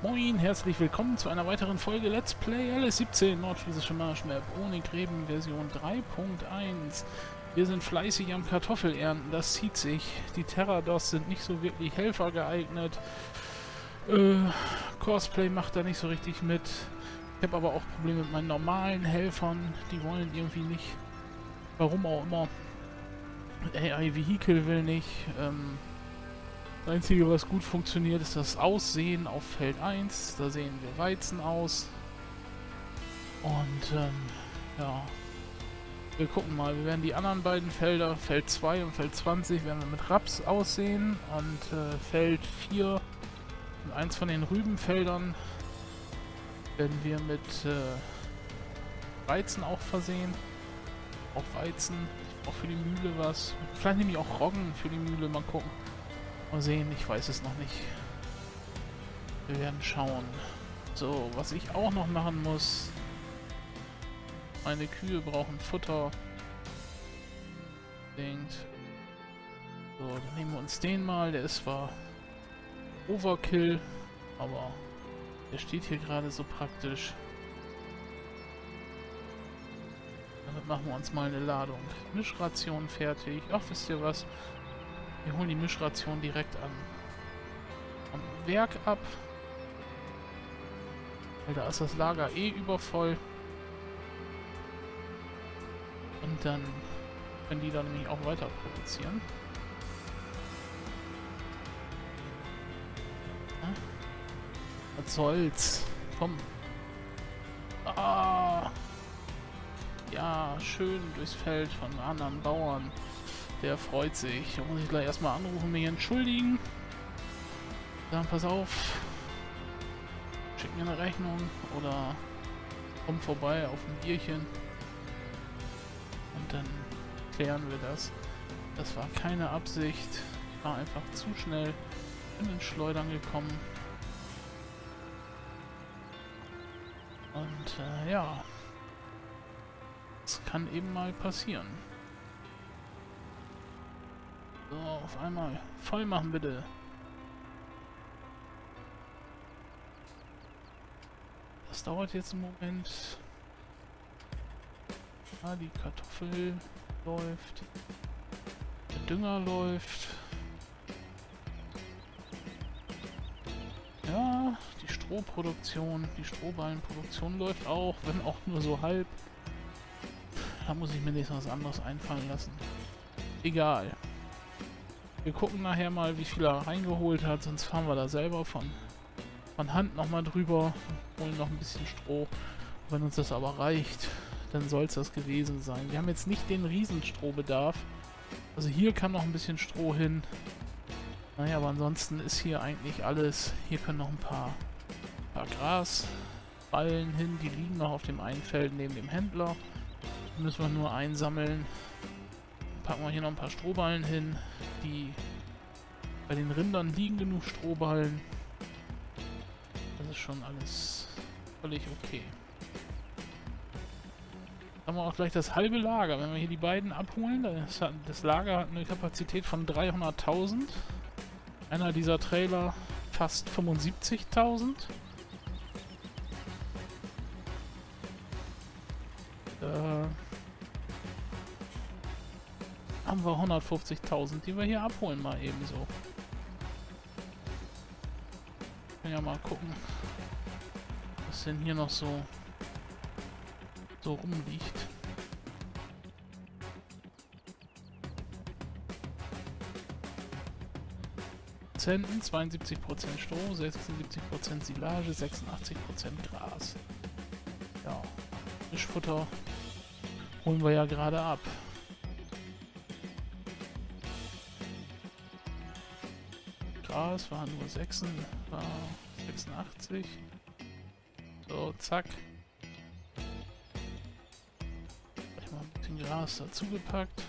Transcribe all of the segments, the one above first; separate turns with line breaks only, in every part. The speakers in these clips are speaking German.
Moin, herzlich willkommen zu einer weiteren Folge Let's Play LS17 Nordfriesische Marschmap ohne Gräben Version 3.1. Wir sind fleißig am Kartoffelernten, das zieht sich. Die Terrados sind nicht so wirklich Helfer geeignet. Cosplay macht da nicht so richtig mit. Ich habe aber auch Probleme mit meinen normalen Helfern, die wollen irgendwie nicht. Warum auch immer. AI Vehicle will nicht. Das Einzige, was gut funktioniert, ist das Aussehen auf Feld 1. Da sehen wir Weizen aus. Und ja, wir gucken mal. Wir werden die anderen beiden Felder, Feld 2 und Feld 20, werden wir mit Raps aussehen. Und Feld 4 und eins von den Rübenfeldern werden wir mit Weizen auch versehen. Auch Weizen, auch für die Mühle was. Vielleicht nehme ich auch Roggen für die Mühle, mal gucken. Mal sehen, ich weiß es noch nicht. Wir werden schauen. So, was ich auch noch machen muss. Meine Kühe brauchen Futter. Denkt. So, dann nehmen wir uns den mal. Der ist zwar Overkill, aber der steht hier gerade so praktisch. Damit machen wir uns mal eine Ladung. Mischration fertig. Ach, wisst ihr was? Wir holen die Mischration direkt am Werk ab. Weil da ist das Lager eh übervoll. Und dann können die dann nämlich auch weiter produzieren. Ja? Was soll's? Komm. Ah! Ja, schön durchs Feld von anderen Bauern. Der freut sich. Da muss ich gleich erstmal anrufen, mich entschuldigen. Dann pass auf. Schick mir eine Rechnung oder komm vorbei auf ein Bierchen. Und dann klären wir das. Das war keine Absicht. Ich war einfach zu schnell in den Schleudern gekommen. Und ja. Das kann eben mal passieren. So, auf einmal voll machen bitte. Das dauert jetzt einen Moment. Ah, die Kartoffel läuft. Der Dünger läuft. Ja, die Strohproduktion, die Strohballenproduktion läuft auch, wenn auch nur so halb. Da muss ich mir nicht was anderes einfallen lassen. Egal. Wir gucken nachher mal, wie viel er reingeholt hat, sonst fahren wir da selber von Hand nochmal drüber, holen noch ein bisschen Stroh. Wenn uns das aber reicht, dann soll es das gewesen sein. Wir haben jetzt nicht den Riesenstrohbedarf. Also hier kann noch ein bisschen Stroh hin. Naja, aber ansonsten ist hier eigentlich alles. Hier können noch ein paar Grasballen hin, die liegen noch auf dem einen Feld neben dem Händler. Die müssen wir nur einsammeln. Packen wir hier noch ein paar Strohballen hin. Bei den Rindern liegen genug Strohballen. Das ist schon alles völlig okay. Dann haben wir auch gleich das halbe Lager. Wenn wir hier die beiden abholen, das Lager hat eine Kapazität von 300.000. Einer dieser Trailer fast 75.000. Haben wir 150.000, die wir hier abholen mal ebenso. Können ja mal gucken, was denn hier noch so rumliegt. Prozenten, 72% Stroh, 76% Silage, 86% Gras. Ja, Mischfutter holen wir ja gerade ab. Gras war nur 86. So, zack. Gleich mal ein bisschen Gras dazu gepackt.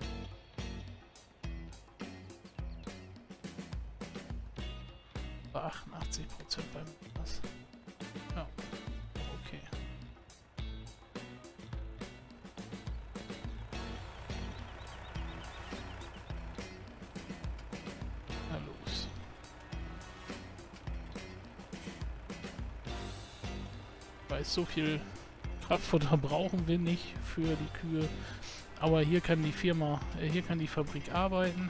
Bei 88% beim Gras. Ja, okay. Na los. weiß, so viel Kraftfutter brauchen wir nicht für die Kühe. Aber hier kann die Firma, hier kann die Fabrik arbeiten.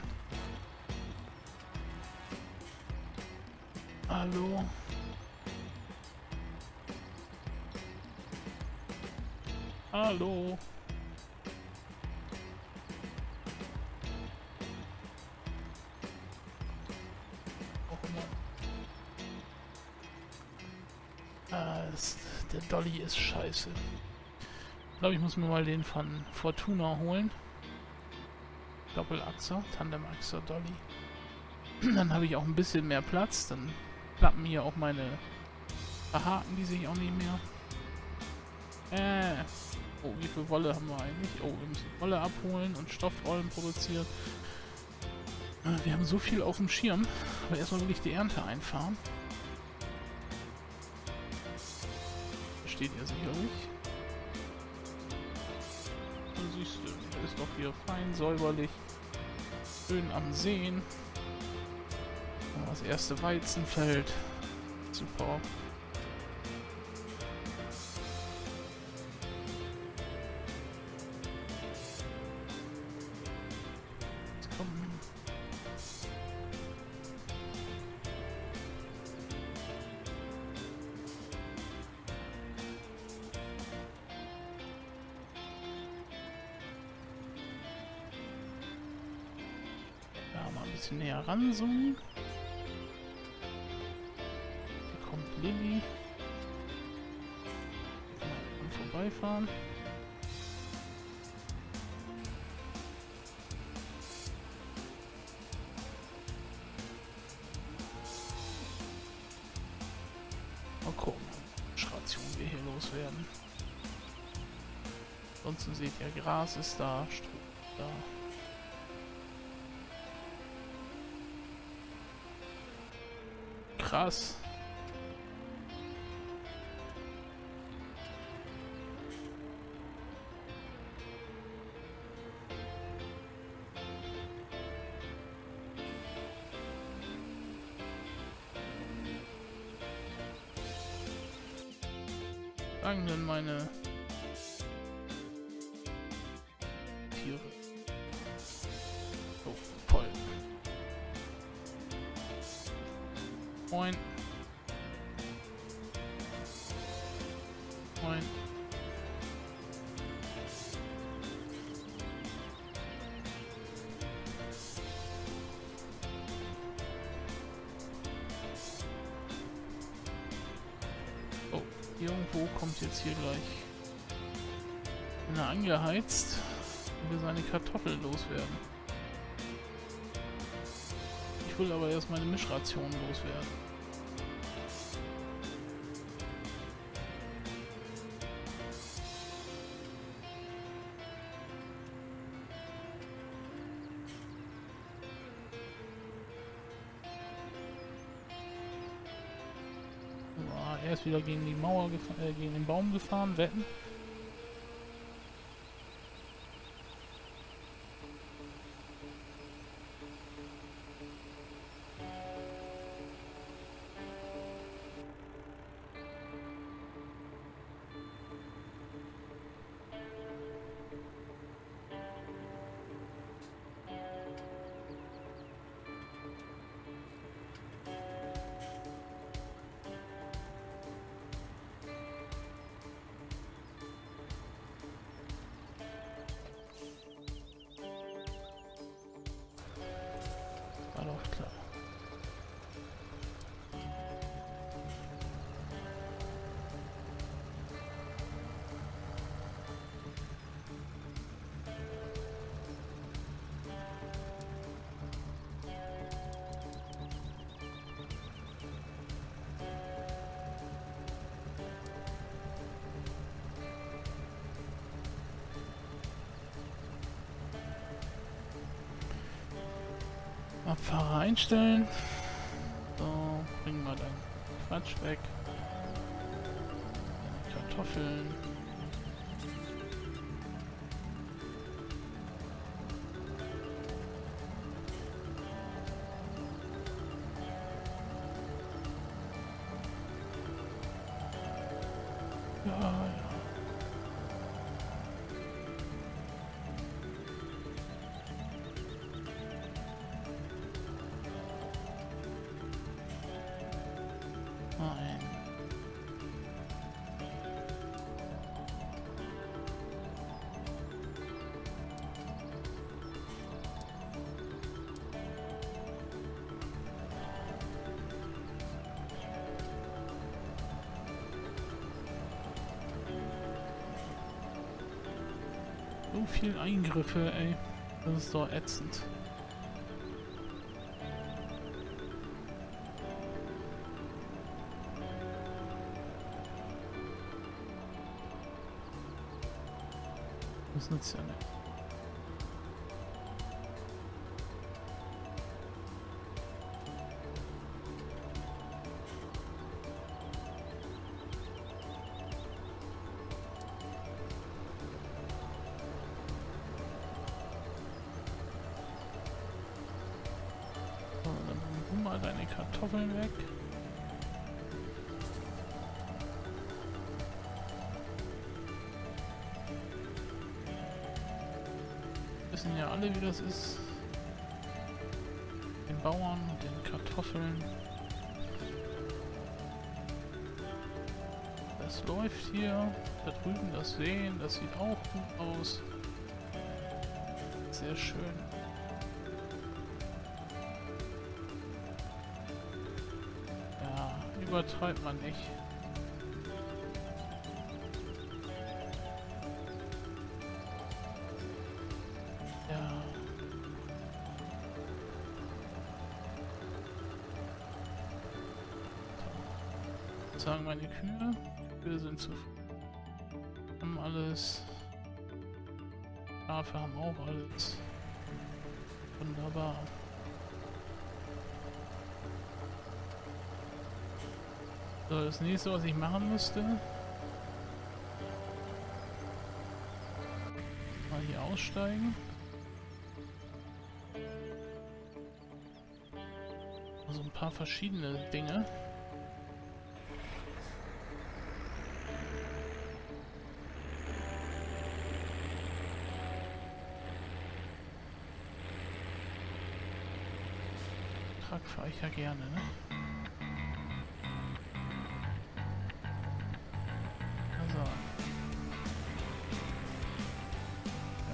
Hallo? Hallo? Der Dolly ist scheiße. Ich glaube, ich muss mir mal den von Fortuna holen. Doppelachser, Tandemachser Dolly. Dann habe ich auch ein bisschen mehr Platz. Dann klappen hier auch meine Haken, die sich auch nicht mehr. Oh, wie viel Wolle haben wir eigentlich? Oh, wir müssen Wolle abholen und Stoffrollen produzieren. Wir haben so viel auf dem Schirm. Aber erstmal will ich die Ernte einfahren. Steht ihr sicherlich. Da siehst du, der ist doch hier fein säuberlich. Schön am Sehen. Das erste Weizenfeld. Super. Jetzt kommen. Da mal ein bisschen näher ranzoomen. Lilly. Mal vorbeifahren. Mal gucken, welche Ration wir hier loswerden. Ansonsten seht ihr, Gras ist da, Stroh ist da. Krass. Sagen denn meine Tiere? Oh, voll. Moin. Moin. Oh, irgendwo kommt jetzt hier gleich einer angeheizt und wir seine Kartoffeln loswerden. Ich will aber erst meine Mischration loswerden. Er ist wieder gegen die Mauer gegen den Baum gefahren, wetten. War doch klar. Abfahrer einstellen. So, bringen wir dann Quatsch weg. Kartoffeln. Ja, ja. Nein. So viel Eingriffe, ey. Das ist doch ätzend. Das nützt ja nicht. So, dann nimm mal deine Kartoffeln weg. Wissen ja alle, wie das ist. Den Bauern und den Kartoffeln. Das läuft hier. Da drüben das Sehen, das sieht auch gut aus. Sehr schön. Ja, übertreibt man nicht. Ja. So. Sagen meine Kühe. Kühe sind zufrieden. Haben alles. Schafe haben auch alles. Wunderbar. So, das nächste, was ich machen müsste. Mal hier aussteigen. Also ein paar verschiedene Dinge. Truck fahre ich ja gerne, ne? Also. Ja,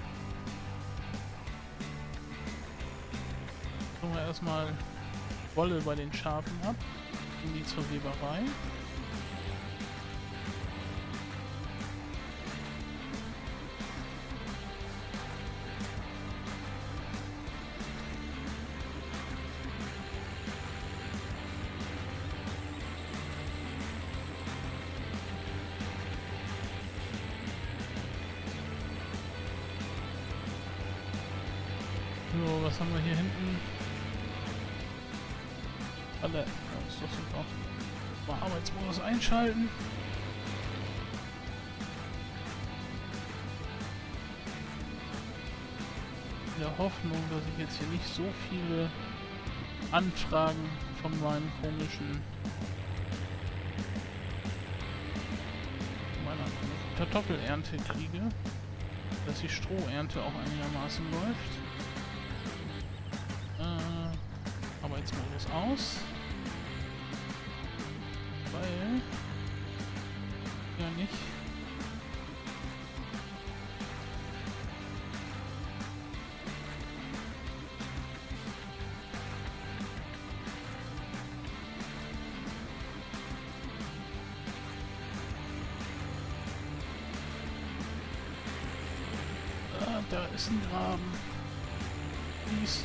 tun wir erstmal Wolle bei den Schafen ab. Gehen die zur Weberei. So, was haben wir hier hinten? Alle. Ja, ist doch super. Mal Arbeitsmodus einschalten. In der Hoffnung, dass ich jetzt hier nicht so viele Anfragen von meinem komischen meiner Kartoffelernte kriege, dass die Strohernte auch einigermaßen läuft. Arbeitsmodus aus. Weil ja nicht. Ah, da ist ein Graben. Dies.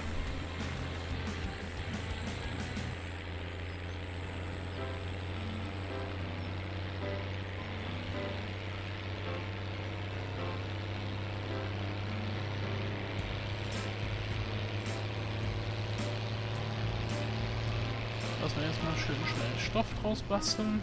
Lassen wir jetzt mal schön schnell Stoff draus basteln.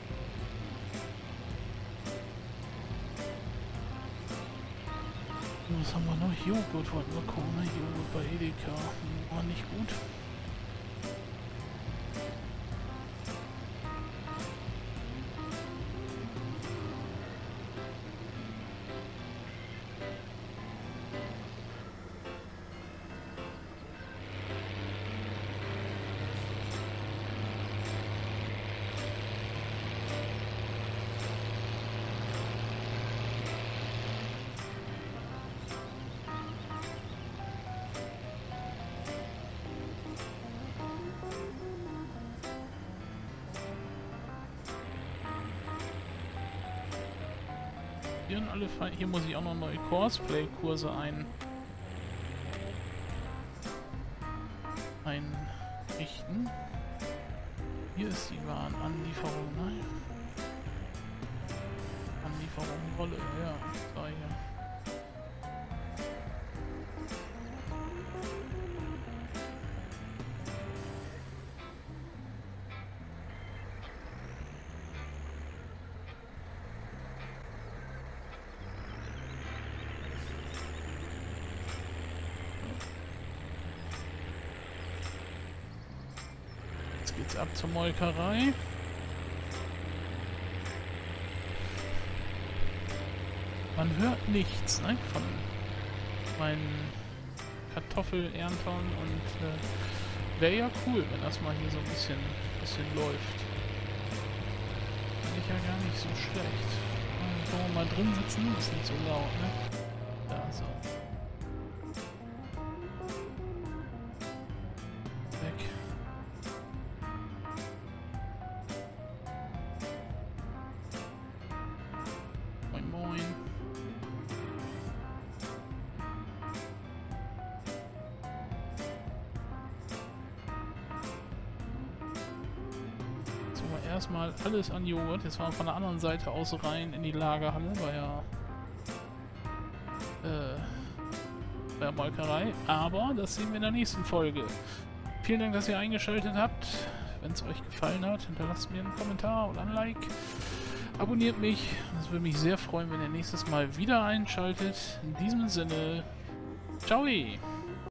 So. was haben wir noch? Joghurt wollten wir gucken, ne? Joghurt bei Edeka. War nicht gut. Hier muss ich auch noch neue Cosplay-Kurse einrichten. Hier ist die Warenanlieferung, ne? Anlieferung, Rolle, ja, so hier. Geht's ab zur Molkerei. Man hört nichts, ne, von meinen Kartoffelerntern und wäre ja cool, wenn das mal hier so ein bisschen läuft. Finde ich ja gar nicht so schlecht. Wollen wir mal drin sitzen? Ist nicht so laut, ne? Da so. Erstmal alles an Joghurt. Jetzt fahren wir von der anderen Seite aus rein in die Lagerhalle bei der Molkerei. Aber das sehen wir in der nächsten Folge. Vielen Dank, dass ihr eingeschaltet habt. Wenn es euch gefallen hat, hinterlasst mir einen Kommentar oder ein Like. Abonniert mich. Das würde mich sehr freuen, wenn ihr nächstes Mal wieder einschaltet. In diesem Sinne, ciao!